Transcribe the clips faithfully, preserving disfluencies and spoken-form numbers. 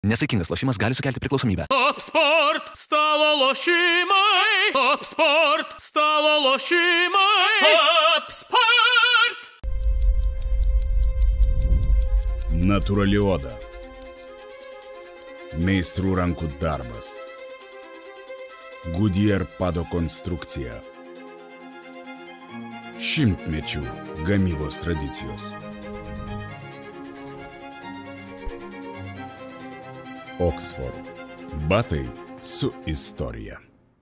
Nesaikingas lošimas gali sukelti priklausomybę. Top Sport stalo lošimai. Top Sport stalo lošimai. Top Sport. Natūrali oda. Meistrų rankų darbas. Goodyear pado konstrukcija. Šimtmečių gamybos tradicijos. Oxford. Batai su istorija.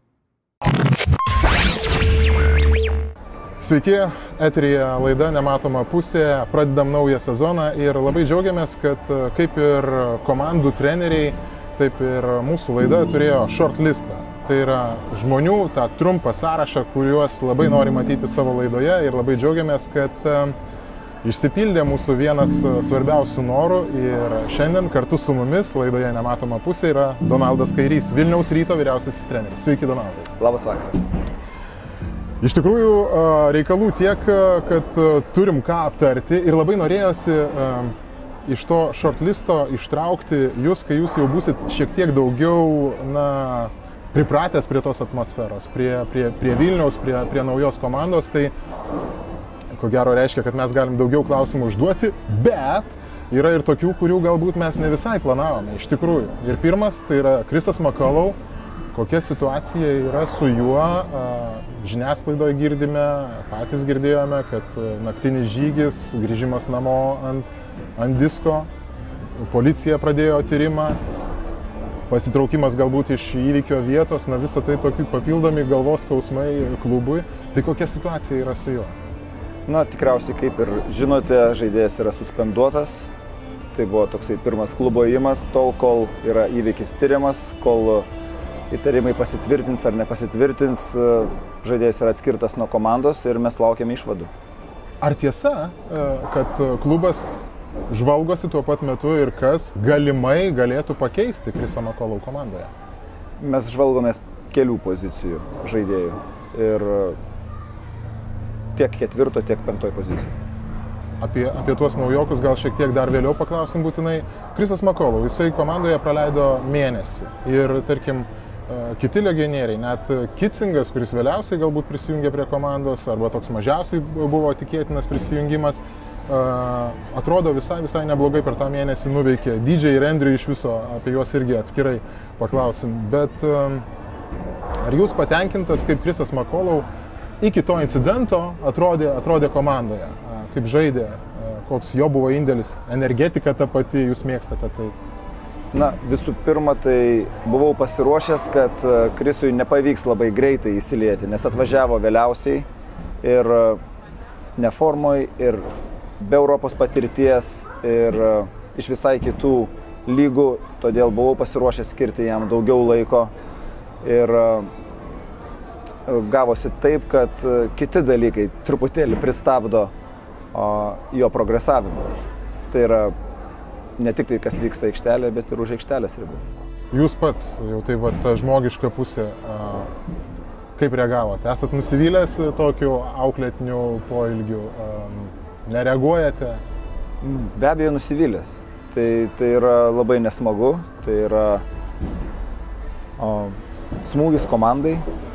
Sveiki, eteryje laida Nematoma pusė. Pradedam naują sezoną ir labai džiaugiamės, kad kaip ir komandų treneriai, taip ir mūsų laida turėjo shortlistą. Tai yra žmonių, tą trumpą sąrašą, kuriuos labai nori matyti savo laidoje, ir labai džiaugiamės, kad išsipildė mūsų vienas svarbiausių norų, ir šiandien kartu su mumis laidoje Nematoma pusė yra Donaldas Kairys, Vilniaus Ryto vyriausiasis treneris. Sveiki, Donaldai. Labas vakaras. Iš tikrųjų, reikalų tiek, kad turim ką aptarti, ir labai norėjosi iš to shortlisto ištraukti jūs, kai jūs jau būsit šiek tiek daugiau na, pripratęs prie tos atmosferos, prie, prie, prie Vilniaus, prie, prie naujos komandos. Tai ko gero reiškia, kad mes galim daugiau klausimų užduoti, bet yra ir tokių, kurių galbūt mes ne visai planavome, iš tikrųjų. Ir pirmas, tai yra Chrisas McCullum. Kokia situacija yra su juo, žiniasklaidoje girdime, patys girdėjome, kad naktinis žygis, grįžimas namo ant, ant disko, policija pradėjo tyrimą, pasitraukimas galbūt iš įvykio vietos, na visą tai tokie papildomi galvos skausmai klubui. Tai kokia situacija yra su juo? Na, tikriausiai, kaip ir žinote, žaidėjas yra suspenduotas. Tai buvo toksai pirmas klubo ėjimas, tol, kol yra įvykis tyriamas, kol įtarimai pasitvirtins ar nepasitvirtins, žaidėjas yra atskirtas nuo komandos ir mes laukiame išvadų. Ar tiesa, kad klubas žvalgosi tuo pat metu ir kas galimai galėtų pakeisti Chrisą McCullum komandoje? Mes žvalgomės kelių pozicijų žaidėjų. Ir tiek ketvirto, tiek penktoj pozicijai. Apie, apie tuos naujokus gal šiek tiek dar vėliau paklausim būtinai. Chrisas McCullum, jisai komandoje praleido mėnesį. Ir, tarkim, kiti legionieriai, net Kitsingas, kuris vėliausiai galbūt prisijungė prie komandos, arba toks mažiausiai buvo tikėtinas prisijungimas, atrodo visai, visai neblogai per tą mėnesį nuveikė. D J ir Andrew iš viso, apie juos irgi atskirai paklausim. Bet ar jūs patenkintas, kaip Chrisas McCullum iki to incidento atrodė, atrodė komandoje, kaip žaidė, koks jo buvo indėlis, energetika ta pati, jūs mėgstate tai? Na, visų pirma, tai buvau pasiruošęs, kad Chrisui nepavyks labai greitai įsilieti, nes atvažiavo vėliausiai ir neformoj, ir be Europos patirties, ir iš visai kitų lygų, todėl buvau pasiruošęs skirti jam daugiau laiko. Ir gavosi taip, kad kiti dalykai truputėlį pristabdo o, jo progresavimą. Tai yra ne tik tai, kas vyksta aikštelėje, bet ir už aikštelės ribų. Jūs pats, jau tai va, ta žmogiška pusė, a, kaip reagavote? Esat nusivylęs tokiu auklėtiniu poilgiu? A, nereaguojate? Be abejo nusivylęs. Tai, tai yra labai nesmagu, tai yra o, smūgis komandai.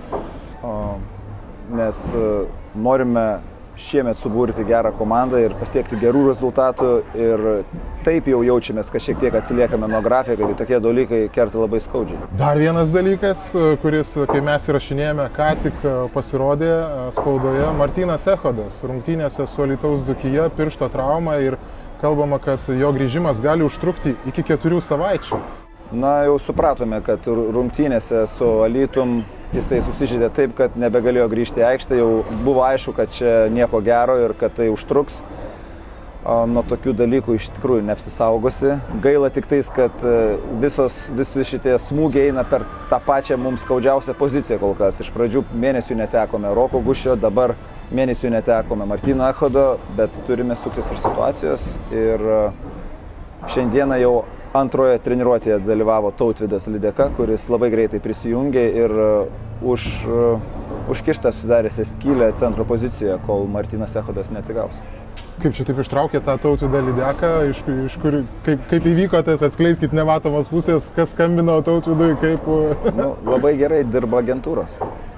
Nes norime šiemet suburti gerą komandą ir pasiekti gerų rezultatų, ir taip jau jaučiamės, kad šiek tiek atsiliekame nuo grafiko, kai tokie dalykai kerta labai skaudžiai. Dar vienas dalykas, kuris, kai mes įrašinėjome, ką tik pasirodė spaudoje, Martynas Echodas rungtynėse su Alytaus Dzūkija, piršto trauma, ir kalbama, kad jo grįžimas gali užtrukti iki keturių savaičių. Na, jau supratome, kad rungtynėse su Alytum jisai susižeidė taip, kad nebegalėjo grįžti į aikštę, jau buvo aišku, kad čia nieko gero ir kad tai užtruks. Nuo tokių dalykų iš tikrųjų neapsisaugosi. Gaila tik tais, kad visos, visi šitie smūgiai eina per tą pačią mums skaudžiausią poziciją kol kas. Iš pradžių mėnesių netekome Roko Gušio, dabar mėnesių netekome Martyno Echodo, bet turime suktis ir situacijos. Ir šiandieną jau antroje treniruotėje dalyvavo Tautvydas Lydeka, kuris labai greitai prisijungė ir už, užkištą sudarėsi skylę centro pozicijoje, kol Martynas Echodas neatsigaus. Kaip čia taip ištraukė tą Tautvydą Lydeką, iš, iš kur, kaip, kaip įvyko tas, atskleiskit nematomos pusės, kas skambino Tautvydui, kaip... Nu, labai gerai dirba agentūros.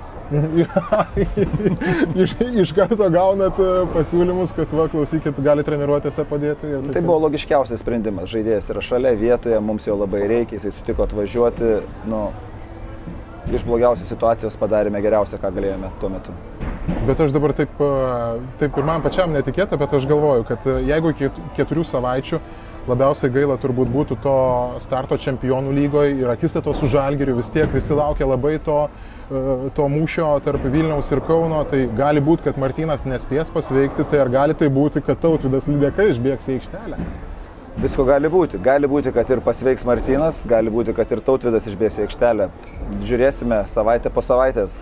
iš, iš karto gaunat pasiūlymus, kad va, klausykit, gali treniruotėse padėti. Ir tai buvo logiškiausias sprendimas. Žaidėjas yra šalia vietoje, mums jo labai reikia, jisai sutiko atvažiuoti. Nu, iš blogiausios situacijos padarėme geriausią, ką galėjome tuo metu. Bet aš dabar taip, taip ir man pačiam netikėta, bet aš galvoju, kad jeigu keturių savaičių labiausiai gaila turbūt būtų to starto čempionų lygoje ir akistatos su Žalgiriu, vis tiek visi laukia labai to, to mūšio tarp Vilniaus ir Kauno, tai gali būti, kad Martynas nespės pasveikti, tai ar gali tai būti, kad Tautvydas Lydeka išbėgs į aikštelę? Visko gali būti. Gali būti, kad ir pasveiks Martynas, gali būti, kad ir Tautvydas išbėgs į aikštelę. Žiūrėsime savaitę po savaitės.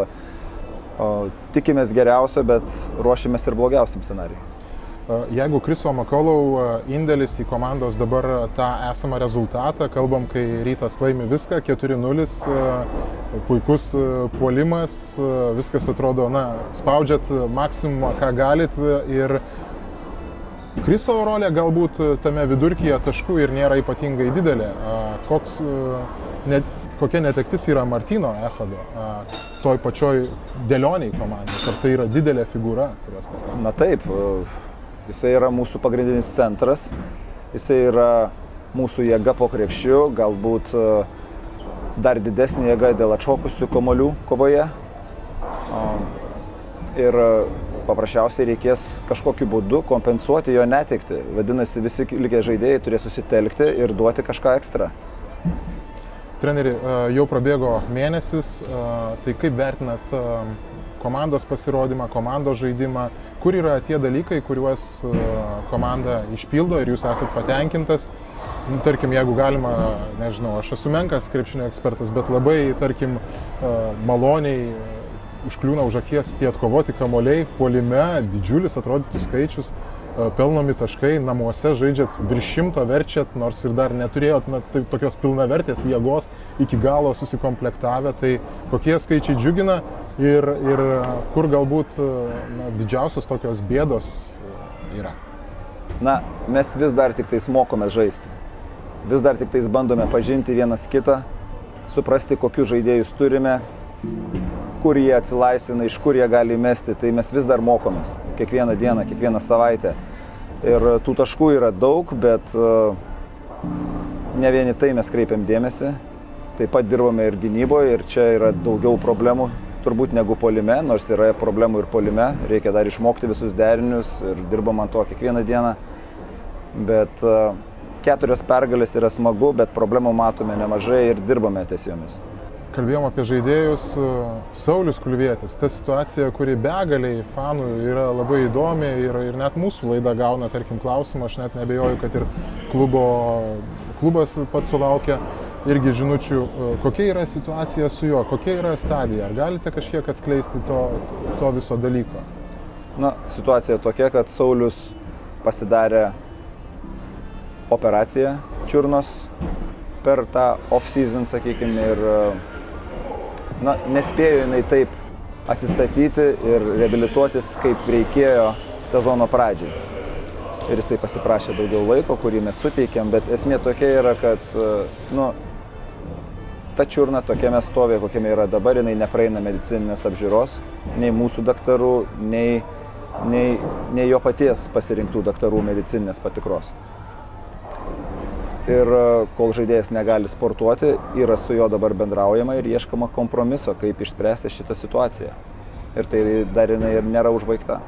Tikimės geriausio, bet ruošimės ir blogiausiam scenarijui. Jeigu Chriso McCullough indėlis į komandos dabar tą esamą rezultatą, kalbam, kai Rytas laimi viską, keturi nulis, puikus puolimas, viskas atrodo, na, spaudžiat maksimumą, ką galit ir Chriso rolė galbūt tame vidurkyje taškų ir nėra ypatingai didelė. Koks, net, kokia netektis yra Martyno Echodo toj pačioj dėlioniai komandos? Ar tai yra didelė figūra? Na taip, jisai yra mūsų pagrindinis centras, jisai yra mūsų jėga po krepšiu, galbūt dar didesnė jėga dėl atšokusių kamuolių kovoje. Ir paprasčiausiai reikės kažkokiu būdu kompensuoti jo netekti. Vadinasi, visi likę žaidėjai turės susitelkti ir duoti kažką ekstra. Treneri, jau prabėgo mėnesis, tai kaip vertinat komandos pasirodymą, komandos žaidimą? Kur yra tie dalykai, kuriuos komanda išpildo ir jūs esat patenkintas? Nu, tarkim, jeigu galima, nežinau, aš esu menkas krepšinio ekspertas, bet labai, tarkim, maloniai užkliūna už akies tie atkovoti kamuoliai, puolime, didžiulis atrodytų skaičius, pelnomi taškai, namuose žaidžiat virš šimto, verčiat, nors ir dar neturėjot na, tai, tokios pilnavertės jėgos iki galo susikomplektavę, tai kokie skaičiai džiugina ir, ir kur galbūt na, didžiausios tokios bėdos yra? Na, mes vis dar tik tais mokomės žaisti. Vis dar tik tais bandome pažinti vienas kitą, suprasti, kokius žaidėjus turime, kur jie atsilaisvina, iš kur jie gali mesti, tai mes vis dar mokomės kiekvieną dieną, kiekvieną savaitę. Ir tų taškų yra daug, bet ne vieni tai mes kreipiam dėmesį. Taip pat dirbame ir gynyboje ir čia yra daugiau problemų turbūt negu puolime, nors yra problemų ir puolime. Reikia dar išmokti visus derinius ir dirbam ant to kiekvieną dieną. Bet keturios pergalės yra smagu, bet problemų matome nemažai ir dirbame ties jomis. Kalbėjom apie žaidėjus. Saulius Kulvietis, ta situacija, kuri begaliai fanų yra labai įdomi ir, ir net mūsų laida gauna, tarkim, klausimą, aš net nebejoju, kad ir klubo, klubas pats sulaukia irgi žinučių. Kokia yra situacija su juo, kokia yra stadija, ar galite kažkiek atskleisti to, to viso dalyko? Na, situacija tokia, kad Saulius pasidarė operaciją čiurnos per tą off-season, sakykime, ir na, nespėjo jinai taip atsistatyti ir reabilituotis, kaip reikėjo sezono pradžiai. Ir jisai pasiprašė daugiau laiko, kurį mes suteikėm, bet esmė tokia yra, kad nu, ta čiurna tokiame stovė, kokiame yra dabar, jinai nepraeina medicininės apžiūros, nei mūsų daktarų, nei, nei, nei jo paties pasirinktų daktarų medicininės patikros. Ir kol žaidėjas negali sportuoti, yra su juo dabar bendraujama ir ieškama kompromiso, kaip išspręsti šitą situaciją. Ir tai dar jinai ir nėra užbaigta.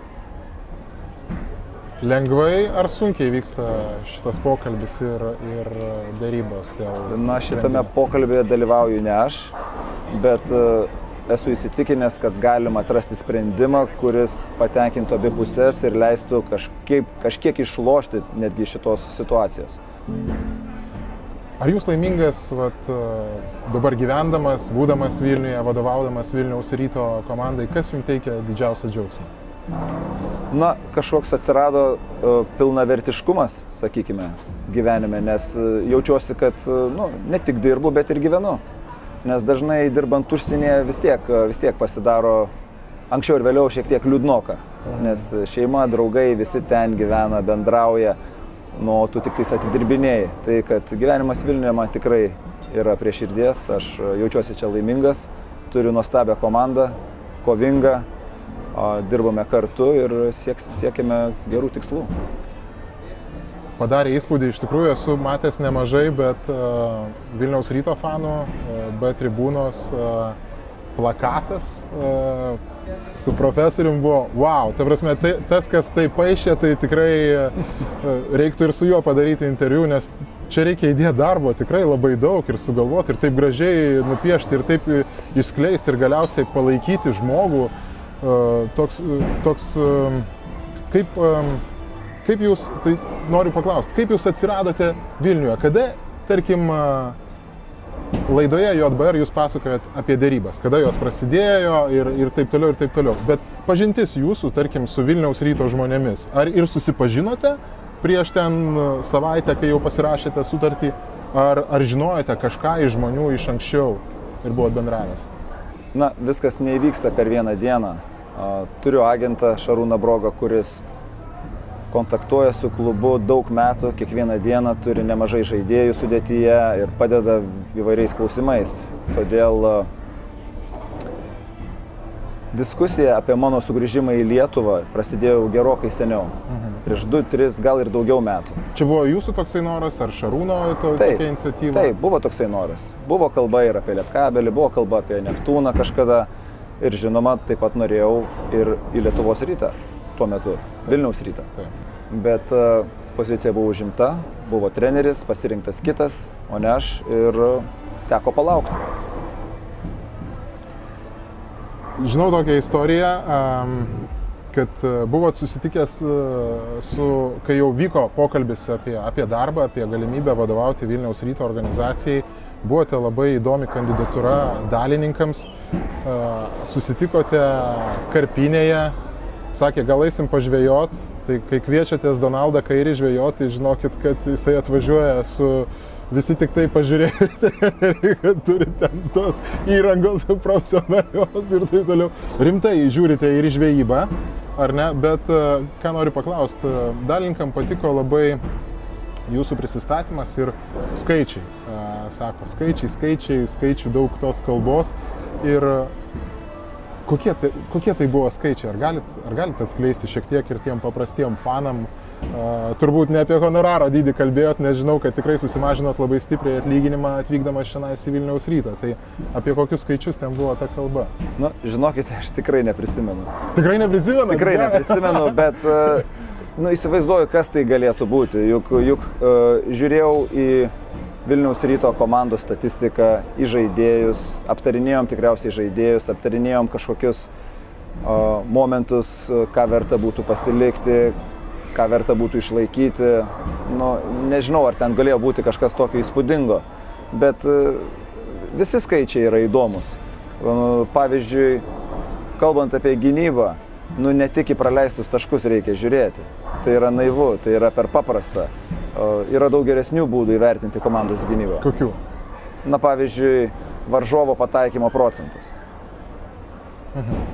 Lengvai ar sunkiai vyksta šitas pokalbis ir, ir dėrybos dėl sprendimo? Na, šitame pokalbėje dalyvauju ne aš, bet esu įsitikinęs, kad galima atrasti sprendimą, kuris patenkintų abi pusės ir leistų kažkiek, kažkiek išlošti netgi šitos situacijos. Ar jūs laimingas vat, dabar gyvendamas, būdamas Vilniuje, vadovaudamas Vilniaus Ryto komandai, kas jums teikia didžiausią džiaugsmą? Na, kažkoks atsirado uh, pilnavertiškumas, sakykime, gyvenime, nes uh, jaučiuosi, kad uh, nu, ne tik dirbu, bet ir gyvenu. Nes dažnai dirbant užsienyje vis tiek, uh, vis tiek pasidaro anksčiau ir vėliau šiek tiek liūdnoka. nes šeima, draugai, visi ten gyvena, bendrauja, nu, tu tik tais atidirbinėjai. Tai kad gyvenimas Vilniuje man tikrai yra prie širdies, aš jaučiuosi čia laimingas, turiu nuostabią komandą, kovingą, dirbame kartu ir sieks, siekime gerų tikslų. Padarė įspūdį, iš tikrųjų esu matęs nemažai, bet uh, Vilniaus Ryto fanų, uh, B tribūnos uh, plakatas uh, su profesorium buvo, wow, ta prasme, tai, tas, kas tai paišė, tai tikrai uh, reiktų ir su juo padaryti interviu, nes čia reikia įdėti darbo tikrai labai daug ir sugalvoti, ir taip gražiai nupiešti, ir taip išskleisti, ir galiausiai palaikyti žmogų. Uh, toks, toks um, kaip... Um, Kaip jūs, tai noriu paklausti, kaip jūs atsiradote Vilniuje? Kada, tarkim, laidoje J B R jūs pasakojat apie derybas, kada jos prasidėjo ir, ir taip toliau, ir taip toliau. Bet pažintis jūsų, tarkim, su Vilniaus Ryto žmonėmis, ar ir susipažinote prieš ten savaitę, kai jau pasirašėte sutartį, ar, ar žinojate kažką iš žmonių iš anksčiau ir buvot bendravęs? Na, viskas neįvyksta per vieną dieną. Turiu agentą Šarūną Brogą, kuris kontaktuoja su klubu daug metų, kiekvieną dieną turi nemažai žaidėjų sudėtyje ir padeda įvairiais klausimais. Todėl diskusija apie mano sugrįžimą į Lietuvą prasidėjo gerokai seniau. Mhm. Prieš du, tris, gal ir daugiau metų. Čia buvo jūsų toksai noras, ar Šarūno to, taip, tokia iniciatyva? Taip, buvo toksai noras. Buvo kalba ir apie Lietkabelį, buvo kalba apie Neptūną kažkada ir žinoma, taip pat norėjau ir į Lietuvos Rytą. Tuo metu, Vilniaus Rytą. Taip. Bet uh, pozicija buvo užimta, buvo treneris, pasirinktas kitas, o ne aš, ir teko palaukti. Žinau tokią istoriją, um, kad buvot susitikęs uh, su, kai jau vyko pokalbis apie, apie darbą, apie galimybę vadovauti Vilniaus Ryto organizacijai, buvote labai įdomi kandidatūra dalininkams, uh, susitikote Karpinėje, sakė, gal eisim pažvejot, tai kai kviečiatės Donaldą Kairį žvejot, tai žinokit, kad jisai atvažiuoja su visi tik tai pažiūrėjo treneriai, kad turi ten tos įrangos profesionalios ir taip toliau. Rimtai žiūrite ir į žvejybą, ar ne? Bet ką noriu paklausti, dalininkam patiko labai jūsų prisistatymas ir skaičiai. Sako, skaičiai, skaičiai, skaičių daug tos kalbos. Ir Kokie tai, kokie tai buvo skaičiai? Ar galit, ar galit atskleisti šiek tiek ir tiem paprastiem fanam? Uh, turbūt ne apie honoraro dydį kalbėjot, nes žinau, kad tikrai susimažinot labai stipriai atlyginimą atvykdamas šiandien į Vilniaus Rytą. Tai apie kokius skaičius ten buvo ta kalba? Na, žinokite, aš tikrai neprisimenu. Tikrai neprisimenu? Tikrai neprisimenu, bet uh, nu, įsivaizduoju, kas tai galėtų būti. Juk, juk uh, žiūrėjau į Vilniaus Ryto komandos statistiką, į žaidėjus, aptarinėjom tikriausiai žaidėjus, aptarinėjom kažkokius uh, momentus, ką verta būtų pasilikti, ką verta būtų išlaikyti. Nu, nežinau, ar ten galėjo būti kažkas tokio įspūdingo, bet uh, visi skaičiai yra įdomus. Uh, pavyzdžiui, kalbant apie gynybą, nu, ne tik į praleistus taškus reikia žiūrėti. Tai yra naivu, tai yra per paprasta. Uh, yra daug geresnių būdų įvertinti komandos gynybą. Kokių? Na, pavyzdžiui, varžovo pataikymo procentas. Mhm.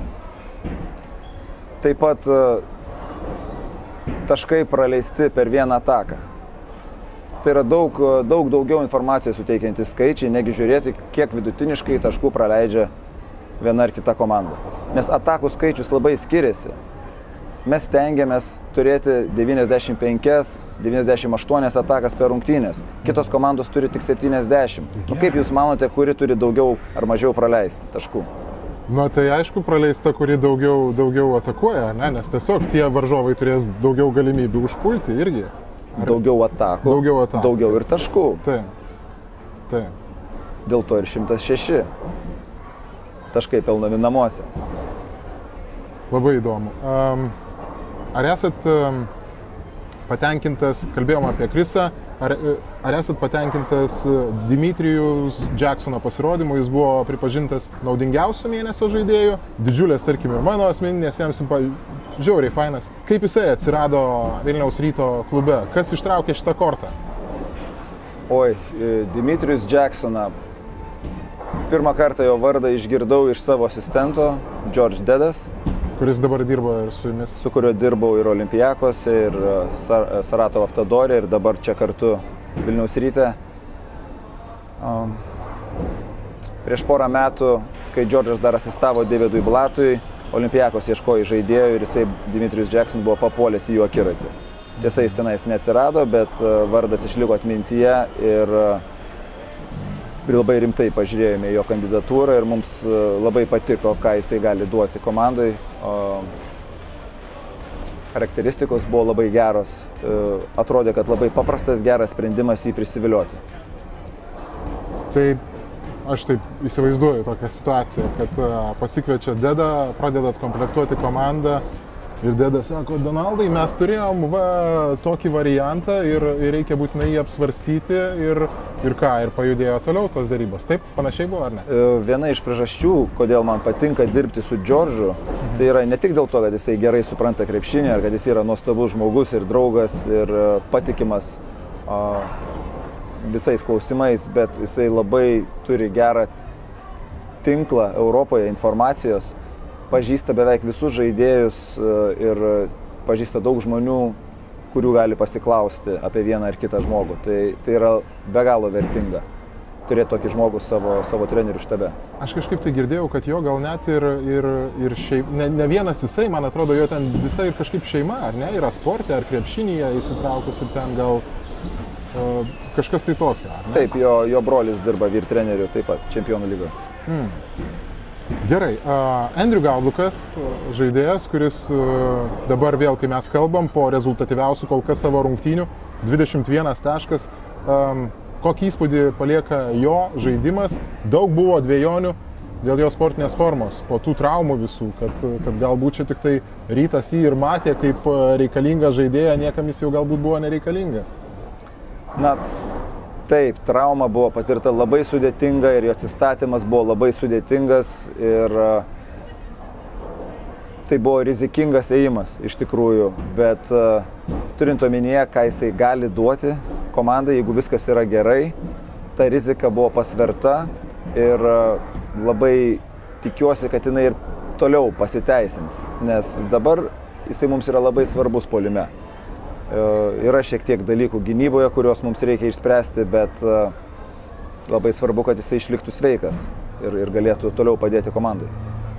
Taip pat uh, taškai praleisti per vieną ataką. Tai yra daug, daug daugiau informacijos suteikiantys skaičiai, negi žiūrėti, kiek vidutiniškai taškų praleidžia viena ar kita komanda. Nes atakų skaičius labai skiriasi. Mes stengiamės turėti devyniasdešimt penkias devyniasdešimt aštuonias atakas per rungtynes. Kitos komandos turi tik septyniasdešimt. Nu, kaip jūs manote, kuri turi daugiau ar mažiau praleisti taškų? Na, tai aišku, praleista, kuri daugiau, daugiau atakuoja, ne? Nes tiesiog tie varžovai turės daugiau galimybių užpulti irgi. Ar... Daugiau atakų, daugiau, atakų, daugiau taip. Ir taškų. Taip, taip. Dėl to ir šimtas šeši taškai pelnomi namuose. Labai įdomu. Um, ar esat um, patenkintas, kalbėjom apie Krisą, ar, ar esat patenkintas Dimitrijaus Jacksono pasirodymu, jis buvo pripažintas naudingiausiu mėnesio žaidėju, didžiulės, tarkim, ir mano asmeninės, jam simpa, žiauriai fainas. Kaip jisai atsirado Vilniaus Ryto klube? Kas ištraukė šitą kortą? Oi, Dimitrijus Jacksoną. Pirmą kartą jo vardą išgirdau iš savo asistento, George Dedas. Kuris dabar dirbo ir su jumis? Su kuriuo dirbau ir Olimpijakos, ir Sar Saratovo Avtodore, ir dabar čia kartu Vilniaus Ryte. Um, prieš porą metų, kai Džordžas dar asistavo Davidui Blatui, Olimpijakos ieškojo žaidėjų ir jisai Dimitrius Jackson buvo papuolęs į jų akiratį. Tiesa, jis tenais neatsirado, bet vardas išliko atmintyje ir labai rimtai pažiūrėjome jo kandidatūrą ir mums labai patiko, ką jisai gali duoti komandai. Charakteristikos buvo labai geros, atrodė, kad labai paprastas, geras sprendimas jį prisivilioti. Tai aš taip įsivaizduoju tokią situaciją, kad pasikviečia Dedą, pradedat komplektuoti komandą ir Dedas sako, Donaldai, mes turėjom va, tokį variantą ir, ir reikia būtinai jį apsvarstyti ir, ir ką, ir pajudėjo toliau tos darybos. Taip, panašiai buvo, ar ne? Viena iš priežasčių, kodėl man patinka dirbti su Džordžu, mhm. tai yra ne tik dėl to, kad jisai gerai supranta krepšinį, ar kad jis yra nuostabus žmogus ir draugas ir patikimas a, visais klausimais, bet jisai labai turi gerą tinklą Europoje informacijos, pažįsta beveik visus žaidėjus ir pažįsta daug žmonių, kurių gali pasiklausti apie vieną ar kitą žmogų. Tai, tai yra be galo vertinga turėti tokį žmogų savo, savo trenerių štabe. Aš kažkaip tai girdėjau, kad jo gal net ir, ir, ir šeim, ne, ne vienas jisai, man atrodo, jo ten visa ir kažkaip šeima, ar ne, yra sporte, ar krepšinyje įsitraukus ir ten gal uh, kažkas tai tokio, ar ne? Taip, jo, jo brolis dirba vyr treneriu taip pat, Čempionų lygoje. Hmm. Gerai, uh, Andrew Gaudukas, žaidėjas, kuris uh, dabar vėl, kai mes kalbam, po rezultatyviausių kol kas savo rungtynių, dvidešimt vienas taškas, um, kokį įspūdį palieka jo žaidimas, daug buvo dvejonių dėl jo sportinės formos, po tų traumų visų, kad, kad galbūt čia tik tai Rytas jį ir matė kaip reikalingą žaidėją, niekam jis jau galbūt buvo nereikalingas. Na, taip, trauma buvo patirta labai sudėtinga ir jo atsistatymas buvo labai sudėtingas ir tai buvo rizikingas ėjimas iš tikrųjų, bet turint omenyje, ką jisai gali duoti komandai, jeigu viskas yra gerai, ta rizika buvo pasverta ir labai tikiuosi, kad jinai ir toliau pasiteisins, nes dabar jisai mums yra labai svarbus puolime. Yra šiek tiek dalykų gynyboje, kuriuos mums reikia išspręsti, bet labai svarbu, kad jisai išliktų sveikas ir, ir galėtų toliau padėti komandai.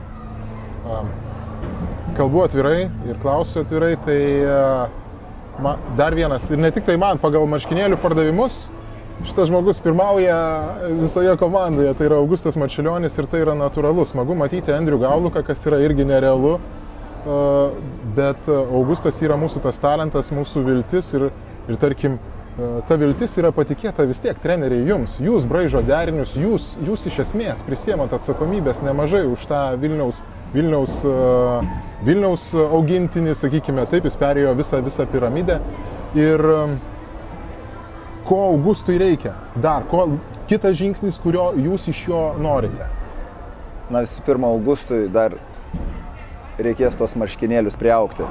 Kalbu atvirai ir klausiu atvirai, tai ma, dar vienas, ir ne tik tai man, pagal marškinėlių pardavimus, šitas žmogus pirmauja visoje komandoje, tai yra Augustas Marčiulionis ir tai yra natūralu. Smagu matyti Andrew Gauduką, kas yra irgi nerealu. Bet Augustas yra mūsų tas talentas, mūsų viltis ir, ir tarkim, ta viltis yra patikėta vis tiek treneriai jums. Jūs braižo derinius, jūs, jūs iš esmės prisiemat atsakomybės nemažai už tą Vilniaus, Vilniaus, Vilniaus augintinį, sakykime, taip, jis perėjo visą, visą piramidę. Ir ko Augustui reikia? Dar, ko, kitas žingsnis, kurio jūs iš jo norite? Na, visų pirma, Augustui dar reikės tos marškinėlius priaugti.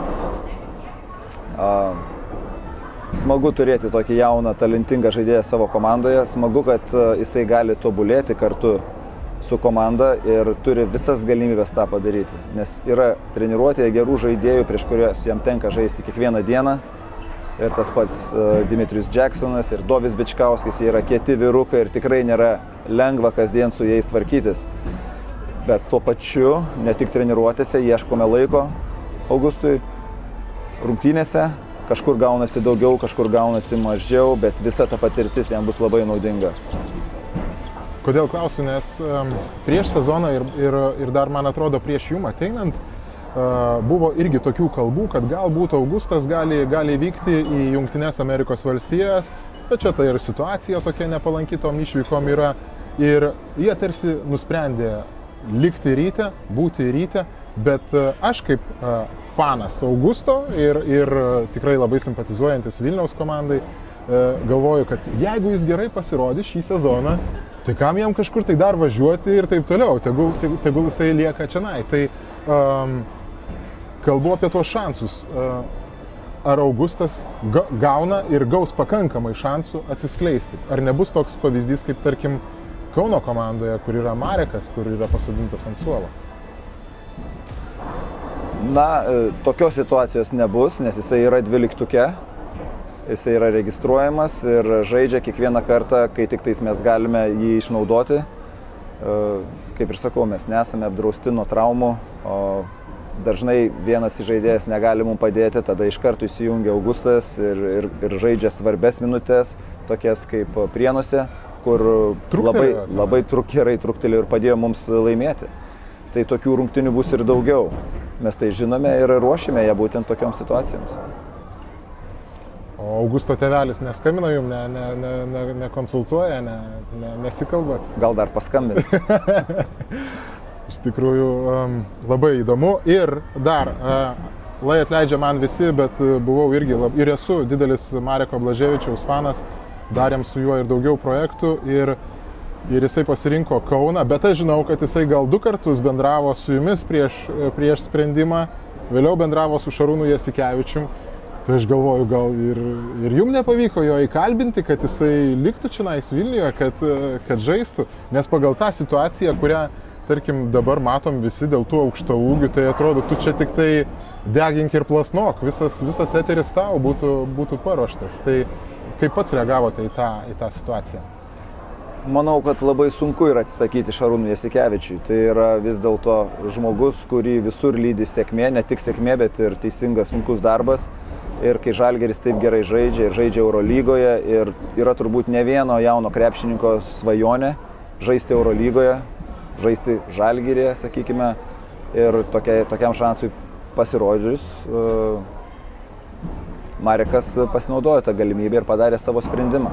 Smagu turėti tokį jauną, talentingą žaidėją savo komandoje. Smagu, kad jisai gali tobulėti kartu su komanda ir turi visas galimybės tą padaryti. Nes yra treniruotėje gerų žaidėjų, prieš kuriuos jam tenka žaisti kiekvieną dieną. Ir tas pats Dimitrius Jacksonas ir Dovis Bičkauskis, jie yra kieti vyrukai ir tikrai nėra lengva kasdien su jais tvarkytis. Bet tuo pačiu, ne tik treniruotėse, ieškome laiko Augustui rungtynėse, kažkur gaunasi daugiau, kažkur gaunasi mažiau, bet visa ta patirtis jam bus labai naudinga. Kodėl klausiu, nes um, prieš sezoną ir, ir, ir dar, man atrodo, prieš jum ateinant, uh, buvo irgi tokių kalbų, kad galbūt Augustas gali, gali vykti į Jungtines Amerikos valstijas, bet čia tai ir situacija tokia nepalanki tom išvykom yra. Ir jie tarsi nusprendė likti Ryte, būti Ryte, bet aš kaip fanas Augusto ir, ir tikrai labai simpatizuojantis Vilniaus komandai, galvoju, kad jeigu jis gerai pasirodys šį sezoną, tai kam jam kažkur tai dar važiuoti ir taip toliau, tegul, tegul jisai lieka čionai. Tai um, kalbu apie tuos šansus. Ar Augustas gauna ir gaus pakankamai šansų atsiskleisti? Ar nebus toks pavyzdys kaip, tarkim, Kauno komandoje, kur yra Marekas, kur yra pasodintas ant suolo? Na, tokios situacijos nebus, nes jisai yra dvyliktuke, jisai yra registruojamas ir žaidžia kiekvieną kartą, kai tik tais mes galime jį išnaudoti. Kaip ir sakau, mes nesame apdrausti nuo traumų, o dažnai vienas žaidėjas negali mums padėti, tada iš karto įsijungia Augustas ir, ir, ir žaidžia svarbes minutės, tokias kaip Prienuose, kur labai, labai truk, gerai truktelėjo ir padėjo mums laimėti. Tai tokių rungtynių bus ir daugiau. Mes tai žinome ir ruošime ją būtent tokioms situacijoms. O Augusto tėvelis neskambina jums, ne, ne, ne, ne, nekonsultuoja, ne, ne, nesikalbat? Gal dar paskambins. Iš tikrųjų, um, labai įdomu. Ir dar, uh, lai atleidžia man visi, bet uh, buvau irgi lab, ir esu didelis Mareko Blaževičiaus fanas, darėm su juo ir daugiau projektų ir, ir jisai pasirinko Kauną, bet aš žinau, kad jisai gal du kartus bendravo su jumis prieš, prieš sprendimą, vėliau bendravo su Šarūnu Jasikevičium. Tai aš galvoju, gal ir, ir jums nepavyko jo įkalbinti, kad jisai liktų čionais Vilniuje, kad, kad žaistų, nes pagal tą situaciją, kurią, tarkim, dabar matom visi dėl tų aukšto ūgių, tai atrodo, tu čia tik tai degink ir plasnok, visas, visas eteris tau būtų, būtų paruoštas. Tai kaip pats reagavote į tą, į tą situaciją? Manau, kad labai sunku yra atsisakyti Šarūnui Jasikevičiui. Tai yra vis dėlto žmogus, kurį visur lydi sėkmė, ne tik sėkmė, bet ir teisingas sunkus darbas. Ir kai Žalgiris taip gerai žaidžia ir žaidžia Eurolygoje, ir yra turbūt ne vieno jauno krepšininko svajonė žaisti Eurolygoje, žaisti Žalgiryje, sakykime, ir tokia, tokiam šansui pasirodžius, uh, Marekas pasinaudojo tą galimybę ir padarė savo sprendimą.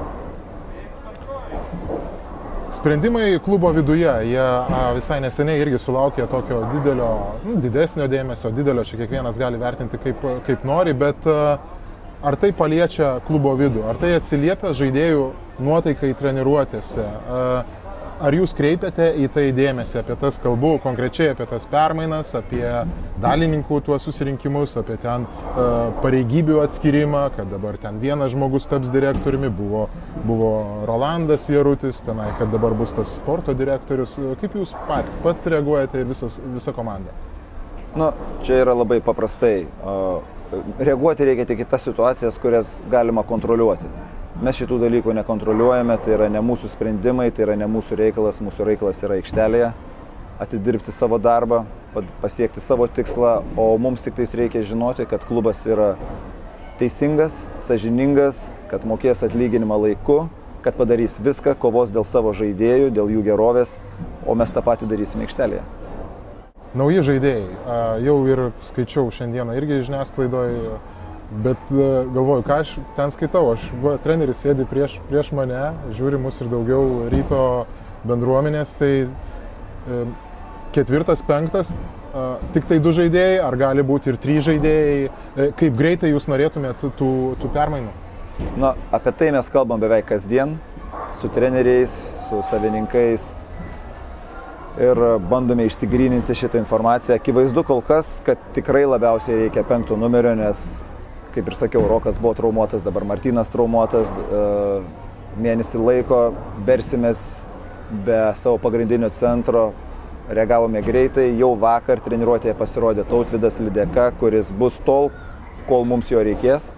Sprendimai klubo viduje, jie a, visai neseniai irgi sulaukė tokio didelio, nu, didesnio dėmesio, didelio, čia kiekvienas gali vertinti kaip, kaip nori, bet a, ar tai paliečia klubo vidų, ar tai atsiliepia žaidėjų nuotaikai treniruotėse, a, ar jūs kreipiate į tai dėmesį, apie tas kalbų, konkrečiai apie tas permainas, apie dalininkų tuos susirinkimus, apie ten a, pareigybių atskirimą, kad dabar ten vienas žmogus taps direktoriumi, buvo, buvo Rolandas Jarutis, tenai, kad dabar bus tas sporto direktorius. Kaip jūs pat, pats reaguojate ir visas, visa komanda? Nu, čia yra labai paprastai. Reaguoti reikia tik į tas situacijas, kurias galima kontroliuoti. Mes šitų dalykų nekontroliuojame, tai yra ne mūsų sprendimai, tai yra ne mūsų reikalas, mūsų reikalas yra aikštelėje, atidirbti savo darbą, pasiekti savo tikslą, o mums tik tais reikia žinoti, kad klubas yra teisingas, sąžiningas, kad mokės atlyginimą laiku, kad padarys viską, kovos dėl savo žaidėjų, dėl jų gerovės, o mes tą patį darysime aikštelėje. Nauji žaidėjai, jau ir skaičiau šiandieną irgi žiniasklaidoje, bet galvoju, ką aš ten skaitau, aš, va, treneris sėdi prieš, prieš mane, žiūri mus ir daugiau ryto bendruomenės, tai e, ketvirtas, penktas, e, tik tai du žaidėjai, ar gali būti ir trys žaidėjai, e, kaip greitai jūs norėtumėt tų, tų permainų? Na, apie tai mes kalbam beveik kasdien, su treneriais, su savininkais ir bandome išsigryninti šitą informaciją. Akivaizdu kol kas, kad tikrai labiausiai reikia penkto numerio, nes kaip ir sakiau, Rokas buvo traumuotas, dabar Martynas traumuotas, mėnesį laiko versimės be savo pagrindinio centro, reagavome greitai, jau vakar treniruotėje pasirodė Tautvydas Lideka, kuris bus tol, kol mums jo reikės.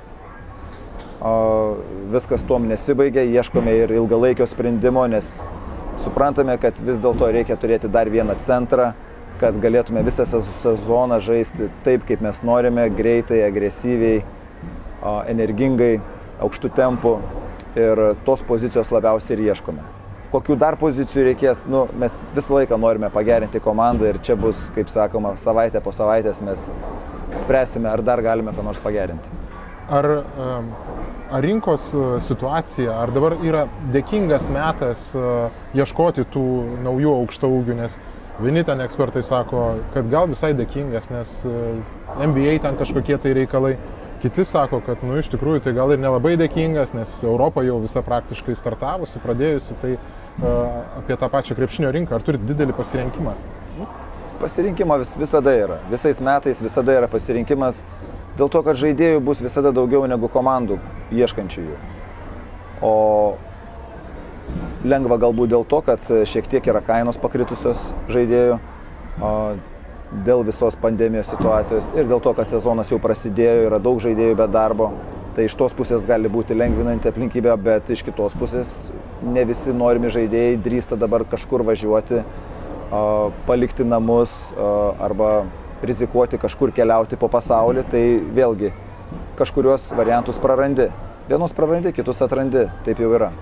Viskas tuom nesibaigė, ieškome ir ilgalaikio sprendimo, nes suprantame, kad vis dėlto reikia turėti dar vieną centrą, kad galėtume visą sezoną žaisti taip, kaip mes norime, greitai, agresyviai, energingai, aukštų tempų, ir tos pozicijos labiausiai ir ieškome. Kokių dar pozicijų reikės, nu, mes visą laiką norime pagerinti komandą ir čia bus, kaip sakoma, savaitę po savaitės mes spręsime, ar dar galime ką nors pagerinti. Ar, ar rinkos situacija, ar dabar yra dėkingas metas ieškoti tų naujų aukštaūgių, nes vieni ten ekspertai sako, kad gal visai dėkingas, nes N B A ten kažkokie tai reikalai. Kiti sako, kad nu, iš tikrųjų tai gal ir nelabai dėkingas, nes Europa jau visa praktiškai startavusi, pradėjusi, tai uh, apie tą pačią krepšinio rinką. Ar turit didelį pasirinkimą? Pasirinkimas vis, visada yra. Visais metais visada yra pasirinkimas, dėl to, kad žaidėjų bus visada daugiau negu komandų ieškančiųjų. O lengva galbūt dėl to, kad šiek tiek yra kainos pakritusios žaidėjų. O dėl visos pandemijos situacijos ir dėl to, kad sezonas jau prasidėjo, yra daug žaidėjų be darbo. Tai iš tos pusės gali būti lengvinanti aplinkybė, bet iš kitos pusės ne visi norimi žaidėjai drįsta dabar kažkur važiuoti, palikti namus arba rizikuoti kažkur keliauti po pasaulį. Tai vėlgi kažkurios variantus prarandi. Vienus prarandi, kitus atrandi. Taip jau yra.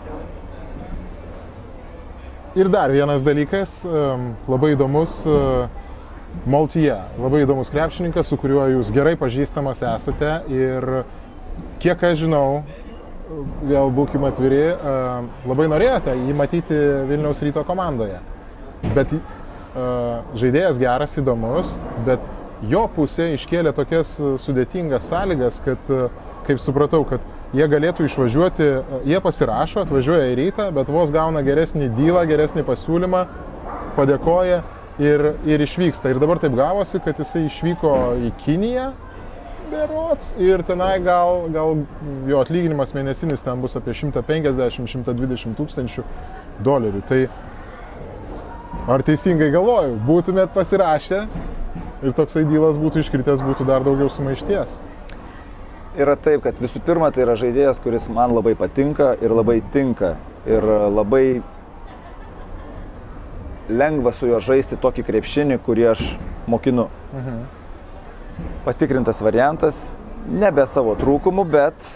Ir dar vienas dalykas, labai įdomus, Moltyje. Labai įdomus krepšininkas, su kuriuo jūs gerai pažįstamas esate. Ir kiek aš žinau, vėl būkime atviri, labai norėjote jį matyti Vilniaus Ryto komandoje. Bet žaidėjas geras, įdomus, bet jo pusė iškėlė tokias sudėtingas sąlygas, kad, kaip supratau, kad jie galėtų išvažiuoti, jie pasirašo, atvažiuoja į Rytą, bet vos gauna geresnį dylą, geresnį pasiūlymą, padėkoja ir, ir išvyksta. Ir dabar taip gavosi, kad jisai išvyko į Kiniją, berods, ir tenai gal, gal jo atlyginimas mėnesinis ten bus apie šimtą penkiasdešimt iki šimto dvidešimt tūkstančių dolerių. Tai ar teisingai galvoju, būtumėt pasirašę ir toksai dylas būtų iškritęs, būtų dar daugiau sumaišties? Yra taip, kad visų pirma, tai yra žaidėjas, kuris man labai patinka ir labai tinka. Ir labai lengva su juo žaisti tokį krepšinį, kurį aš mokinu. Mhm. Patikrintas variantas, ne be savo trūkumų, bet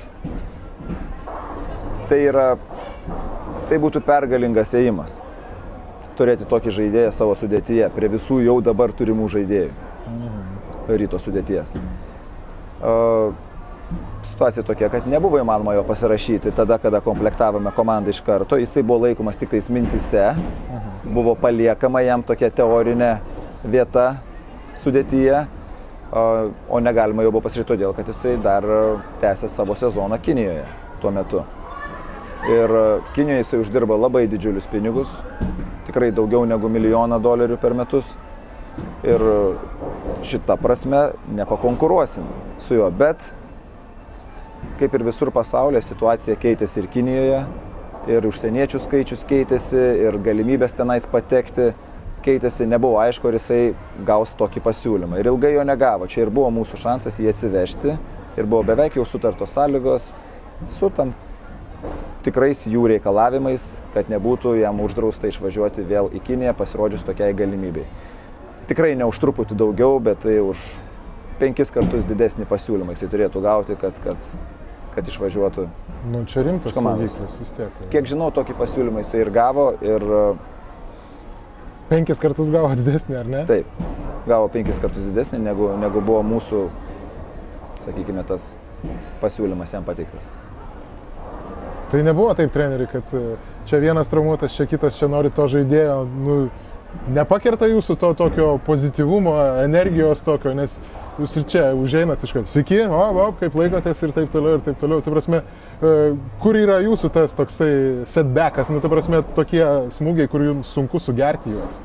tai yra, tai būtų pergalingas ėjimas. Turėti tokį žaidėją savo sudėtyje, prie visų jau dabar turimų žaidėjų. Mhm. Ryto sudėties. Uh, Situacija tokia, kad nebuvo įmanoma jo pasirašyti tada, kada komplektavome komandą iš karto. Jisai buvo laikomas tik tais mintise, mhm. Buvo paliekama jam tokia teorinė vieta sudėtyje, o negalima jo buvo pasirašyti todėl, kad jisai dar tęsė savo sezoną Kinijoje tuo metu. Ir Kinijoje jisai uždirba labai didžiulius pinigus, tikrai daugiau negu milijoną dolerių per metus. Ir šitą prasme nepakonkuruosim su juo, bet kaip ir visur pasaulyje, situacija keitėsi ir Kinijoje, ir užsieniečių skaičius keitėsi, ir galimybės tenais patekti keitėsi. Nebuvo aišku, ar jisai gaus tokį pasiūlymą. Ir ilgai jo negavo. Čia ir buvo mūsų šansas jį atsivežti. Ir buvo beveik jau sutartos sąlygos su tam tikrais jų reikalavimais, kad nebūtų jam uždrausta išvažiuoti vėl į Kiniją, pasirodžius tokiai galimybei. Tikrai ne už truputį daugiau, bet tai už penkis kartus didesnį pasiūlymą jisai turėtų gauti, kad, kad, kad išvažiuotų. Nu, čia rimtas saugiklis vis tiek. Kiek žinau, tokį pasiūlymą jisai ir gavo. Ir penkis kartus gavo didesnį, ar ne? Taip, gavo penkis kartus didesnį, negu, negu buvo mūsų, sakykime, tas pasiūlymas jam pateiktas. Tai nebuvo taip, treneri, kad čia vienas traumuotas, čia kitas, čia nori to žaidėjo. Nu, nepakerta jūsų to tokio pozityvumo, energijos tokio, nes jūs ir čia užeinat iš karto. Sveiki, o, o, kaip laikotės ir taip toliau, ir taip toliau. Tai prasme, kur yra jūsų tas toksai setbackas, nu, tai prasme, tokie smūgiai, kur jums sunku sugerti juos?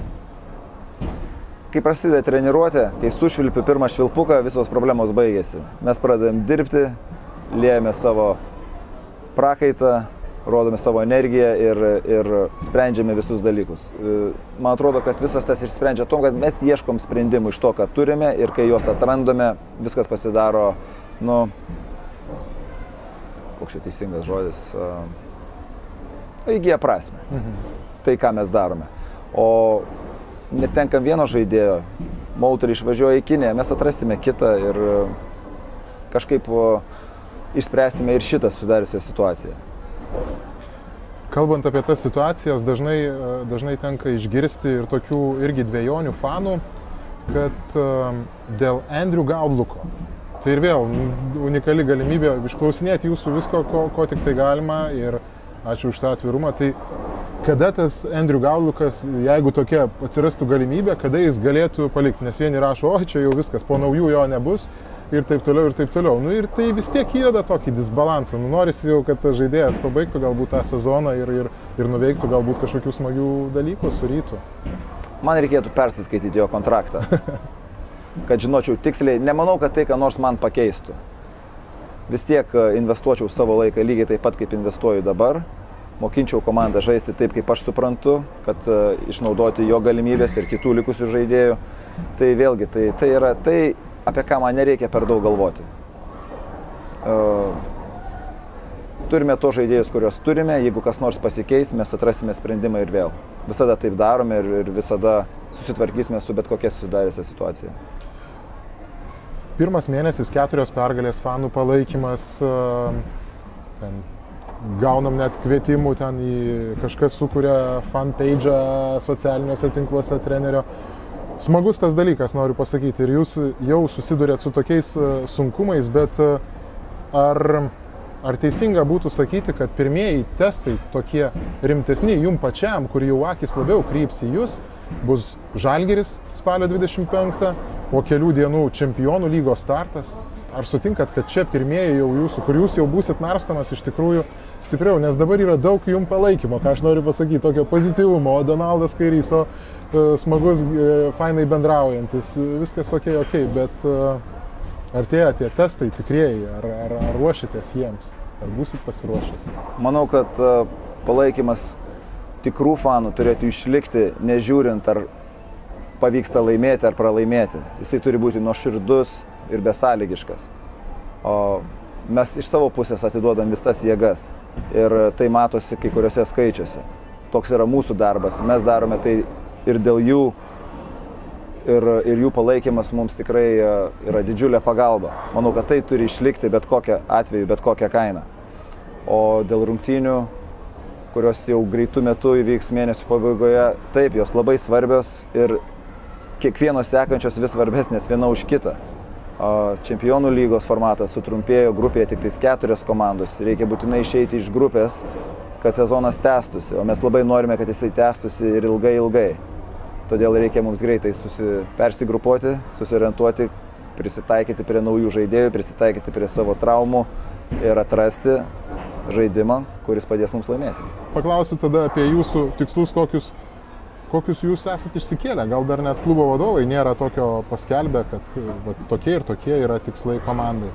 Kai prasideda treniruotė, kai sušvilpiu pirmą švilpuką, visos problemos baigėsi. Mes pradedam dirbti, liejame savo prakaitą, rodome savo energiją ir, ir sprendžiame visus dalykus. Man atrodo, kad visas tas išsprendžia tom, kad mes ieškom sprendimų iš to, ką turime, ir kai juos atrandame, viskas pasidaro, nu, koks čia teisingas žodis, įgyja prasme. Mhm. Tai, ką mes darome. O netenkam vieno žaidėjo, Molterį išvažiuoja į Kiniją, mes atrasime kitą ir kažkaip išspręsime ir šitą sudariusią situaciją. Kalbant apie tas situacijas, dažnai, dažnai tenka išgirsti ir tokių irgi dvejonių fanų, kad dėl Andrew Gaudluko. Tai ir vėl unikali galimybė išklausinėti jūsų visko, ko, ko tik tai galima, ir ačiū už tą atvirumą. Tai kada tas Andrew Gaudlukas, jeigu tokia atsirastų galimybė, kada jis galėtų palikti? Nes vieni rašo, o čia jau viskas, po naujų jo nebus. Ir taip toliau, ir taip toliau. Nu, ir tai vis tiek įveda tokį disbalansą. Nu, norisi jau, kad tas žaidėjas pabaigtų galbūt tą sezoną ir, ir, ir nuveiktų galbūt kažkokių smagių dalykų su Rytu. Man reikėtų persiskaityti jo kontraktą, kad žinočiau tiksliai. Nemanau, kad tai, ką nors man pakeistų. Vis tiek investuočiau savo laiką lygiai taip pat, kaip investuoju dabar. Mokinčiau komandą žaisti taip, kaip aš suprantu, kad uh, išnaudoti jo galimybės ir kitų likusių žaidėjų. Tai vėlgi, tai, tai yra tai, apie ką man nereikia per daug galvoti. Uh, turime to žaidėjus, kuriuos turime, jeigu kas nors pasikeis, mes atrasime sprendimą ir vėl. Visada taip darome ir, ir visada susitvarkysime su bet kokia susidariusią situaciją. Pirmas mėnesis, keturios pergalės, fanų palaikymas, ten, gaunam net kvietimų, ten į kažkas sukuria fanpage'ą socialiniuose tinkluose trenerio. Smagus tas dalykas, noriu pasakyti, ir jūs jau susidurėt su tokiais sunkumais, bet ar, ar teisinga būtų sakyti, kad pirmieji testai tokie rimtesni jum pačiam, kur jau akis labiau kryps į jūs, bus Žalgiris spalio dvidešimt penktą, po kelių dienų Čempionų lygos startas. Ar sutinkat, kad čia pirmieji jau jūsų, kur jūs jau būsit narstomas iš tikrųjų stipriau, nes dabar yra daug jum palaikymo, ką aš noriu pasakyti, tokio pozityvumo, o Donaldas Kairys, o uh, smagus, uh, fainai bendraujantis, viskas ok, ok, bet uh, artėja tie testai tikrieji, ar, ar, ar ruošitės jiems, ar būsit pasiruošęs? Manau, kad uh, palaikymas tikrų fanų turėtų išlikti, nežiūrint, ar pavyksta laimėti ar pralaimėti. Jisai turi būti nuoširdus ir besąlygiškas. O mes iš savo pusės atiduodam visas jėgas ir tai matosi kai kuriuose skaičiuose. Toks yra mūsų darbas. Mes darome tai ir dėl jų, ir, ir jų palaikymas mums tikrai yra didžiulė pagalba. Manau, kad tai turi išlikti bet kokią atveju, bet kokią kainą. O dėl rungtynių, kurios jau greitų metų įvyks mėnesių pabaigoje, taip, jos labai svarbios ir kiekvienos sekančios vis svarbesnės viena už kitą. Čempionų lygos formatas sutrumpėjo, grupėje tik tais keturios komandos. Reikia būtinai išeiti iš grupės, kad sezonas tęstųsi, o mes labai norime, kad jisai tęstųsi ir ilgai ilgai. Todėl reikia mums greitai susi... persigrupuoti, susiorientuoti, prisitaikyti prie naujų žaidėjų, prisitaikyti prie savo traumų ir atrasti žaidimą, kuris padės mums laimėti. Paklausiu tada apie jūsų tikslus, kokius Kokius jūs esate išsikėlę? Gal dar net klubo vadovai nėra tokio paskelbę, kad va, tokie ir tokie yra tikslai komandai?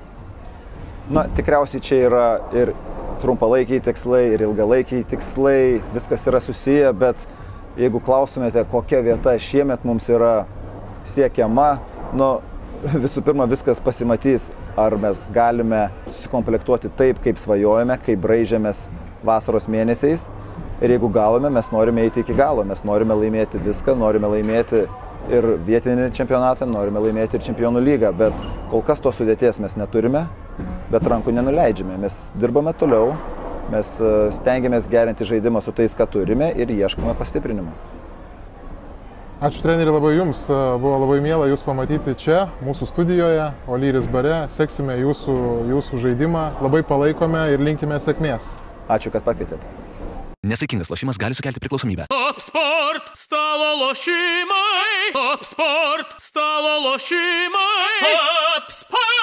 Na, tikriausiai čia yra ir trumpalaikiai tikslai, ir ilgalaikiai tikslai, viskas yra susiję, bet jeigu klaustumėte, kokia vieta šiemet mums yra siekiama, nu, visų pirma, viskas pasimatys, ar mes galime susikomplektuoti taip, kaip svajojame, kaip braižėmės vasaros mėnesiais. Ir jeigu galime, mes norime eiti iki galo, mes norime laimėti viską, norime laimėti ir vietinį čempionatą, norime laimėti ir Čempionų lygą, bet kol kas tos sudėties mes neturime, bet rankų nenuleidžiame. Mes dirbame toliau, mes stengiamės gerinti žaidimą su tais, ką turime ir ieškome pastiprinimą. Ačiū treneri labai jums, buvo labai miela jūs pamatyti čia, mūsų studijoje, Olyris bare, seksime jūsų, jūsų žaidimą, labai palaikome ir linkime sėkmės. Ačiū, kad pakvietėt. Nesaikingas lošimas gali sukelti priklausomybę. Top Sport stalo lošimai. Top Sport stalo lošimai. Top Sport.